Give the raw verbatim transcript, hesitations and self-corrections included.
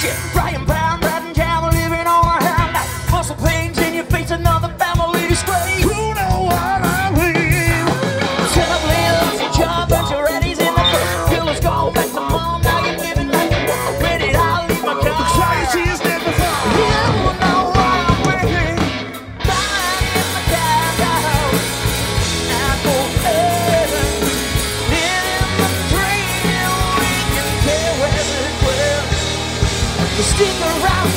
shit. Ryan Brown, riding camel, living on a handout. Muscle pains in your face, another family disgrace. You know what I mean? Terribly lost your job, bunch of reddies in the book. Pillows go back to mom, now you're living like a book. Where did I leave my car? Society is never far. You know what I mean? Lying in my cabhouse, apple heaven. Living the dream, we can tell where it will. Stick around.